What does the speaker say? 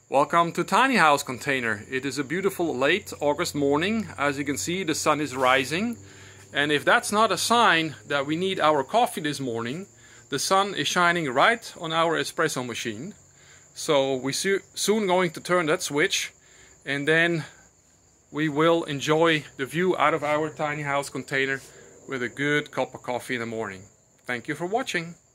Welcome to Tiny House Container. It is a beautiful late August morning. As you can see, the sun is rising. And if that's not a sign that we need our coffee this morning, the sun is shining right on our espresso machine. So we're soon going to turn that switch, and then we will enjoy the view out of our tiny house container with a good cup of coffee in the morning. Thank you for watching.